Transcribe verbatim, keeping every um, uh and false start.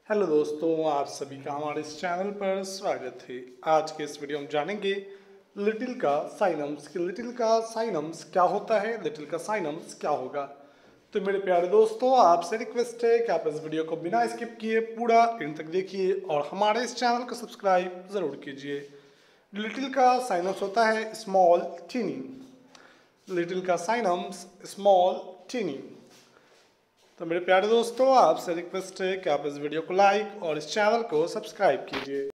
Hello दोस्तों, आप सभी का हमारे इस चैनल पर स्वागत है। आज के इस वीडियो में जानेंगे लिटिल का साइनम्स कि लिटिल का साइनम्स क्या होता है, लिटिल का साइनम्स क्या होगा। तो मेरे प्यारे दोस्तों, आपसे रिक्वेस्ट है कि आप इस वीडियो को बिना स्किप किए पूरा एंड तक देखिए और हमारे इस चैनल को सब्सक्राइब ज़रूर कीजिए। लिटिल का साइनम्स होता है स्मॉल टीनी। लिटिल का साइनम्स स्मॉल टीनी। तो मेरे प्यारे दोस्तों, आपसे रिक्वेस्ट है कि आप इस वीडियो को लाइक और इस चैनल को सब्सक्राइब कीजिए।